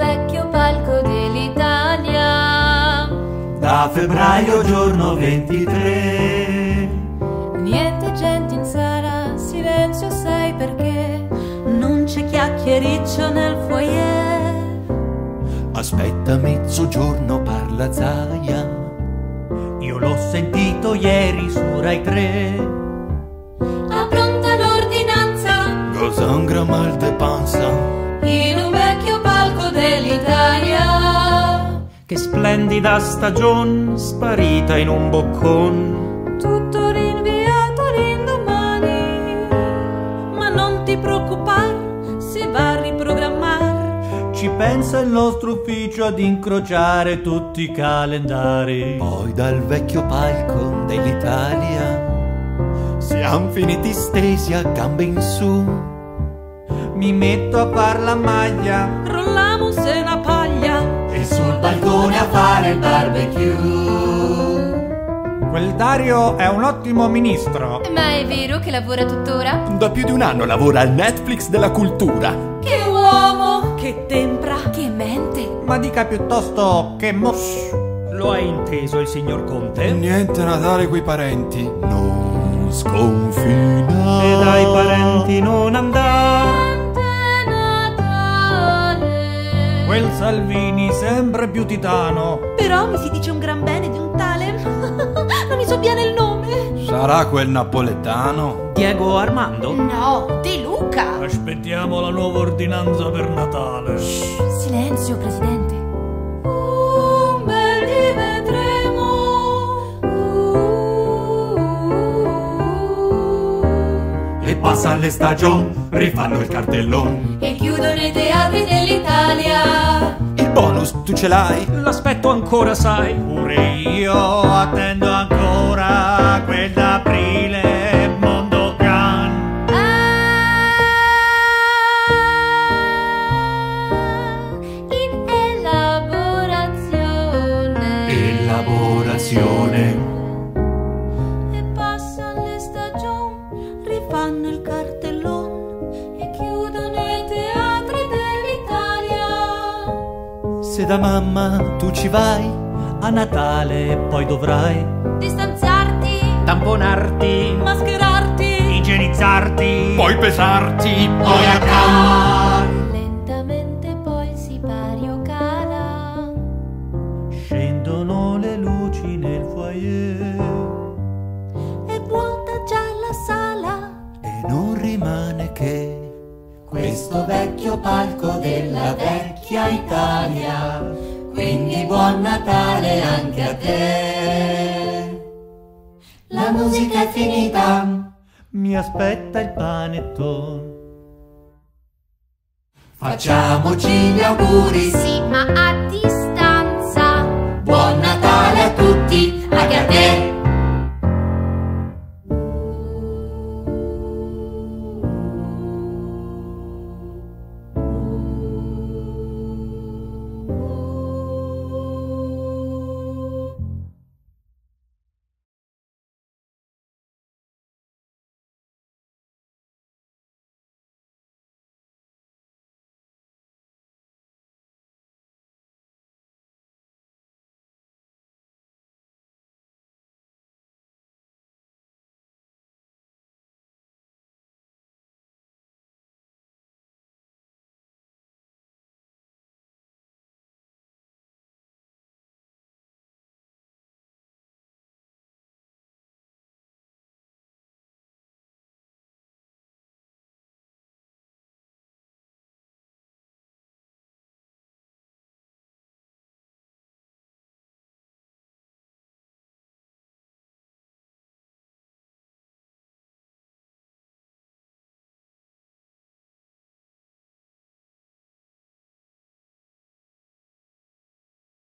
vecchio palco dell'Italia. Da febbraio giorno 23. Niente gente in sala, silenzio sai perché non c'è chiacchiericcio nel foyer. Aspetta mezzogiorno, parla Zaia. Io l'ho sentito ieri su Rai 3. Appronta l'ordinanza, Cosa un gran mal de panza. in un vecchio palco dell'Italia. Che splendida stagione, sparita in un boccon. Tutto rinviato all'indomani, ma non ti preoccupare, si va a riprogrammare. Ci pensa il nostro ufficio ad incrociare tutti i calendari. Poi dal vecchio palco dell'Italia siamo finiti stesi a gambe in su. Mi metto a far la maglia, Rolliamo se una paglia e sul balcone a fare il barbecue. Quel Dario è un ottimo ministro. Ma è vero che lavora tuttora? Da più di un anno lavora al Netflix della cultura. Che uomo! Che tempra! Che mente! Ma dica piuttosto che Lo ha inteso il signor Conte? Niente Natale coi parenti. Non sconfinare. E dai parenti non andare. Quel Salvini sempre più titano. Però mi si dice un gran bene di un tale non mi sovviene il nome. Sarà quel napoletano? Diego Armando? No, De Luca. Aspettiamo la nuova ordinanza per Natale. Silenzio, presidente. Un bel di vedremo. E passa le stagioni, rifanno il cartellone. E chiudono i teatri dell'Italia. Il bonus tu ce l'hai? L'aspetto ancora, sai. Pure io attendo ancora quel d'aprile Mondogan. In elaborazione. Elaborazione. E passano le stagioni, rifanno il cartellone e chiudono i teatri dell'Italia. Se da mamma tu ci vai a Natale, poi dovrai Distanziarti, tamponarti, mascherarti, igienizzarti, Poi pesarti. poi a casa. lentamente poi il sipario cala. Scendono le luci nel foyer È vuota già la sala. e non rimane che Questo vecchio palco della vecchia Italia, quindi buon Natale anche a te. La musica è finita, mi aspetta il panettone. facciamoci gli auguri, Sì, ma a distanza. buon Natale a tutti, anche a te.